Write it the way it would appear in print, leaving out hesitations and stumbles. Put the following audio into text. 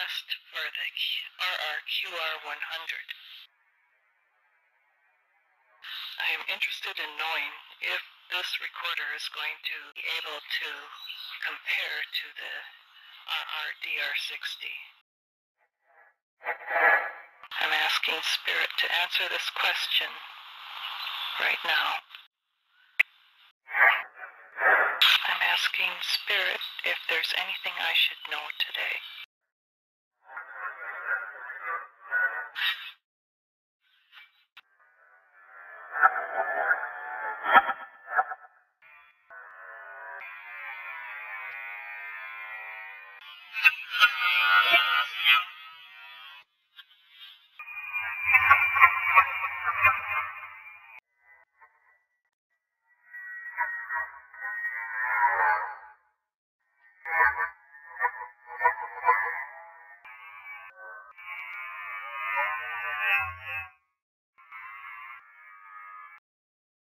request for the RRQR100. I am interested in knowing if this recorder is going to be able to compare to the RRDR60. I'm asking Spirit to answer this question right now. I'm asking Spirit if there's anything I should know today.